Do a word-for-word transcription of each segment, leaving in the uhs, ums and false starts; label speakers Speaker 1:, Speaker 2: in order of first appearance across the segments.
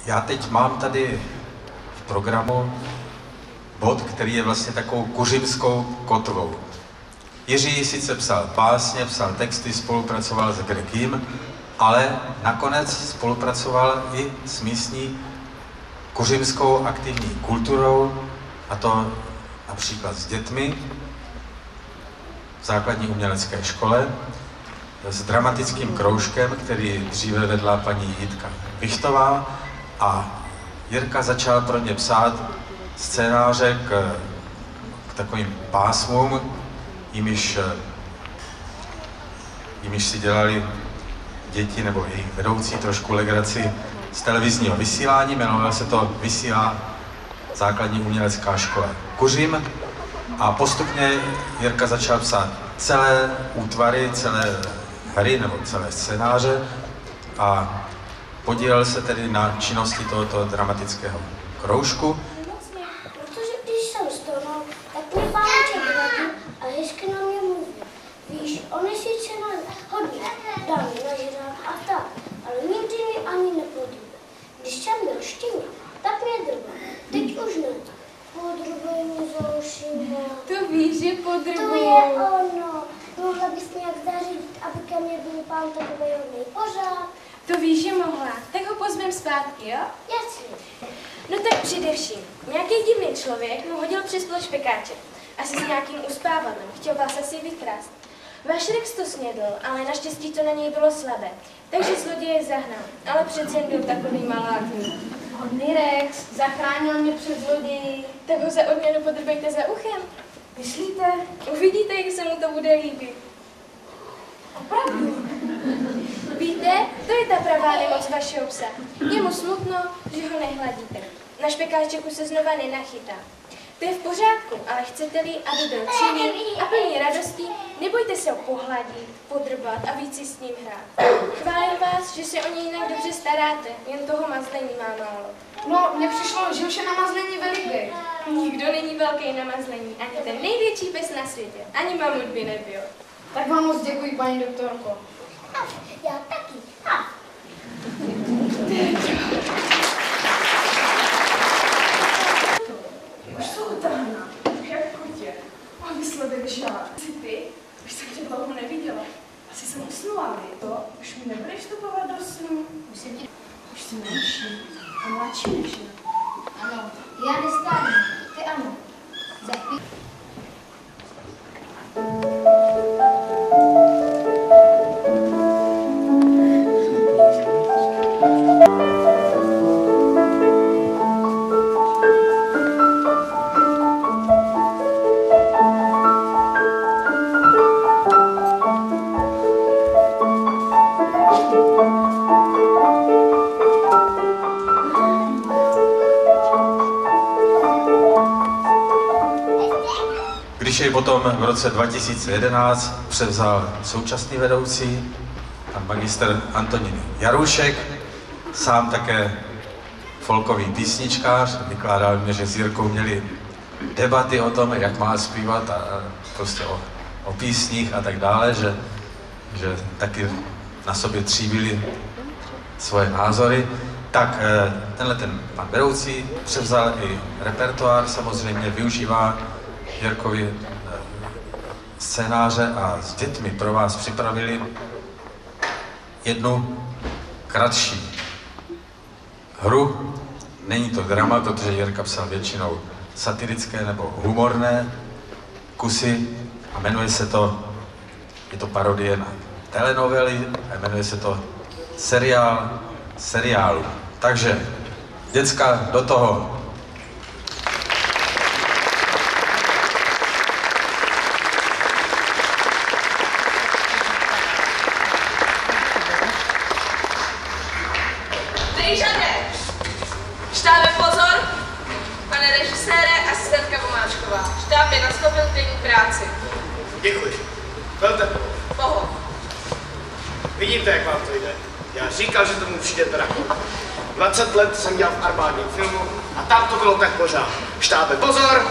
Speaker 1: Já teď mám tady v programu bod, který je vlastně takovou kuřimskou kotvou. Jiří sice psal básně, psal texty, spolupracoval s Grekým, ale nakonec spolupracoval i s místní kuřimskou aktivní kulturou, a to například s dětmi v základní umělecké škole, s dramatickým kroužkem, který dříve vedla paní Jitka Vichtová, a Jirka začal pro ně psát scénáře k, k takovým pásmům, jimiž, jimiž si dělali děti nebo jejich vedoucí trošku legraci z televizního vysílání. Jmenovalo se to Vysílá základní umělecká škola Kuřim, a postupně Jirka začal psát celé útvary, celé hry nebo celé scénáře a podílel se tedy na činnosti tohoto dramatického kroužku.
Speaker 2: Protože když jsem stonal, tak mě pániček vadí a hezky na mě mluví. Víš, on je sice na hodně, dá mi na žirák a tak, ale nikdy mi ani nepodíval. Když jsem byl štěně, tak mě drba. Teď už ne. Podrobuje mě za ušima.
Speaker 3: To víš, že podrobuje.
Speaker 2: To je ono. Mohla bys nějak zařídit, aby ke mně byl pán takovej hodnej pořád.
Speaker 3: To víš, že mohla. Tak ho pozvem zpátky, jo?
Speaker 2: Jasně.
Speaker 3: No tak především. Nějaký divný člověk mu hodil přes ploš pekáče. Asi s nějakým uspávanem. Chtěl vás asi vykrást. Váš Rex to snědl, ale naštěstí to na něj bylo slabé. Takže zloděje zahnal. Ale přece jen byl takový malátný.
Speaker 4: Hodný Rex zachránil mě před zloději.
Speaker 3: Tak ho za odměnu podrbejte za uchem.
Speaker 4: Myslíte?
Speaker 3: Uvidíte, jak se mu to bude líbit.
Speaker 4: Opravdu?
Speaker 3: Víte, to je ta pravá nemoc vašeho psa. Je mu smutno, že ho nehladíte. Na špekáčku se znova nenachytá. To je v pořádku, ale chcete-li, aby byl činný a plný radostí, nebojte se ho pohladit, podrbat a víc si s ním hrát. Chválím vás, že se o něj jinak dobře staráte, jen toho mazlení má málo.
Speaker 4: No, mně přišlo, že už je namazlení veliký.
Speaker 3: Nikdo není velký na mazlení, ani ten největší pes na světě, ani mamut by nebyl.
Speaker 4: Tak vám moc děkuji, paní doktorko.
Speaker 2: Já taky. A.
Speaker 4: Už jsou utáhna, jak kotě. A výsledek žár. Jsi ty? Už jsem tě dlouho neviděla. Asi jsem usnula, ne? To už mi nebudeš vstupovat do snu. Už jsem tě... Už jsi menší a mladší než já.
Speaker 2: Ano, já nestávím. Ty ano. Za chvíli.
Speaker 1: Když jej potom v roce dva tisíce jedenáct převzal současný vedoucí, pan magistr Antonín Jaroušek, sám také folkový písničkář, vykládal mě, že s Jirkou měli debaty o tom, jak má zpívat a, a prostě o, o písních a tak dále, že, že taky na sobě tříbili svoje názory, tak tenhle ten pan vedoucí převzal i repertoár, samozřejmě využívá Jirkovi scénáře a s dětmi pro vás připravili jednu kratší hru. Není to drama, protože Jirka psal většinou satirické nebo humorné kusy a jmenuje se to, je to parodie na telenovely a jmenuje se to Seriál seriálu. Takže děcka do toho.
Speaker 5: Štábe pozor, pane režisére, asistentka Vomáčková. Štáb je nastoupil k denní práci.
Speaker 6: Děkuji. Velte.
Speaker 5: Poho.
Speaker 6: Vidíte, jak vám to jde. Já říkal, že tomu přijde drakon. dvacet let jsem dělal v armádním filmu a tam to bylo tak pořád. Štábe pozor.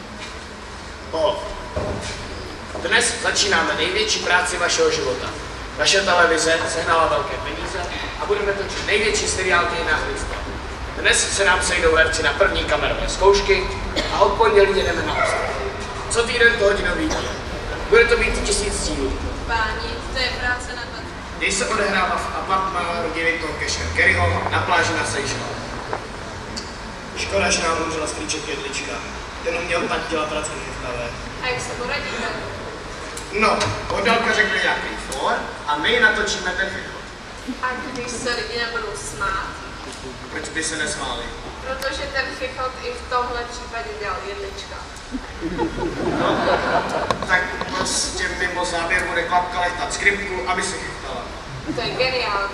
Speaker 6: Poho. Dnes začínáme největší práci vašeho života. Naše televize sehnala velké peníze a budeme točit největší seriál dějinách lidstva. Dnes se nám sejdou herci na první kamerové zkoušky a od pondělí jedeme na ostrov. Co týden to hodinový díl. Bude to být tisíc dílů.
Speaker 5: Páni, to je práce na to.
Speaker 6: Děj se odehrává v apartmánu rodiny Tom Casha Kerryho na pláži na Seychelách. Škoda, že nám umřela strýček Jedlička. Ten uměl tak dělat pracky chystavé.
Speaker 5: A jak se poradíte?
Speaker 6: No, Odalka řekne nějaký for a my natočíme ten film.
Speaker 5: A když se lidi nebudou smát?
Speaker 6: Proč by se nesmáli?
Speaker 5: Protože ten chichot i v tomhle případě dělal Jedlička.
Speaker 6: No, tak prostě mimo záběr bude Klapka lehtat skriptku, aby se chytala.
Speaker 5: To je geniální.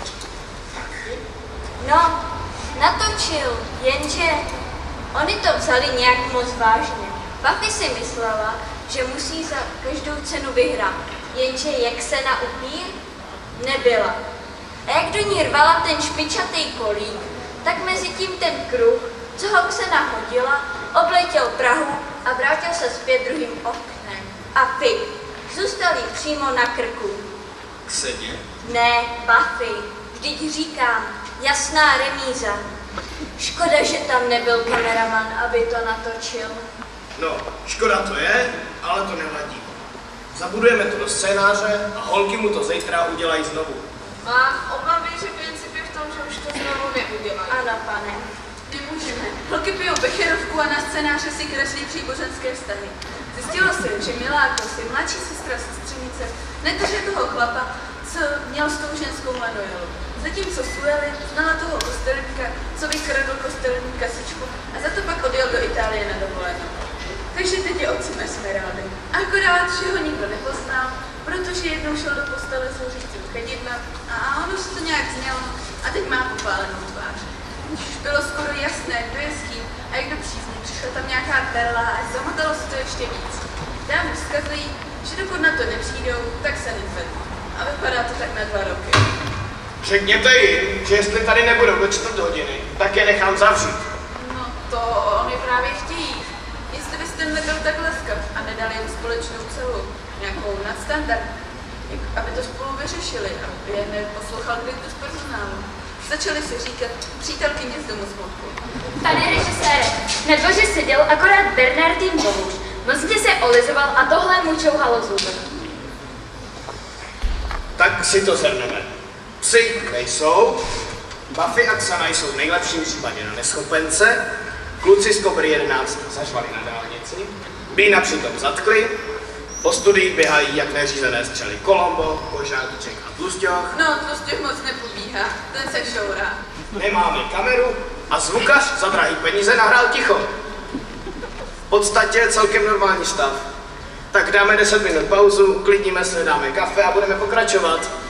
Speaker 7: No, natočil, jenže oni to vzali nějak moc vážně. Buffy si myslela, že musí za každou cenu vyhrát, jenže jak se naupí, nebyla. A jak do ní rvala ten špičatý kolík, tak mezi tím ten kruh, co ho Xena hodila, obletěl Prahu a vrátil se zpět druhým oknem. A Pip zůstal jí přímo na krku.
Speaker 6: Kseně?
Speaker 7: Ne, Buffy, vždyť říkám, jasná remíza. Škoda, že tam nebyl kameraman, aby to natočil.
Speaker 6: No, škoda to je, ale to nevadí. Zabudujeme to do scénáře a holky mu to zítra udělají znovu.
Speaker 5: Mám obavy, že princip je v tom, že už to znovu neudělají.
Speaker 7: Ano, pane.
Speaker 8: Nemůžeme. Holky pijou becherovku a na scénáře si kreslí příboženské vztahy. Zjistilo se, že Miláko si mladší sestra sestřenice nedrže toho chlapa, co měl s tou ženskou Manuelu. Zatímco Sueli znala toho kostelníka, co vykradl kostelní kasičku a za to pak odjel do Itálie na dovolenou. Takže teď je otcem Esmeraldy. Akorát, že ho nikdo nepoznal, protože jednou šel do postele s hořícím chedidlem a ono se to nějak znělo a teď má popálenou tvář. Už bylo skoro jasné, kdo je s kým a jak do přízně. Přišla tam nějaká perla a zamotalo se to ještě víc. Dámy vzkazují, že dokud na to nepřijdou, tak se nezvednou. A vypadá to tak na dva roky.
Speaker 6: Řekněte jim, že jestli tady nebudou do čtvrt hodiny, tak je nechám zavřít.
Speaker 8: No to oni právě chtějí. Jestli byste nebyl tak laskav a nedali jim společnou celu, nějakou nadstandard, aby to spolu vyřešili, aby je neposlouchal kdo z personálu. Začali si říkat přítelkyně z domu smutku.
Speaker 9: Pane režisére, na dvoře seděl akorát Bernardín Bohuš. Mocně se olizoval a tohle mu čouhalo zuby.
Speaker 6: Tak si to zhrneme. Psi nejsou, Buffy a Xana jsou v nejlepším případě na neschopence, kluci z Kobry jedenáct zařvali na dálnici, Bína přitom zatkli, po studiích běhají jak neřízené střely Kolombo, Kožáček a Tlusťoch.
Speaker 8: No, Tlusťoch moc nepobíhá, ten se šourá.
Speaker 6: Nemáme kameru a zvukař za drahý peníze nahrál ticho. V podstatě celkem normální stav. Tak dáme deset minut pauzu, uklidníme se, dáme kafe a budeme pokračovat.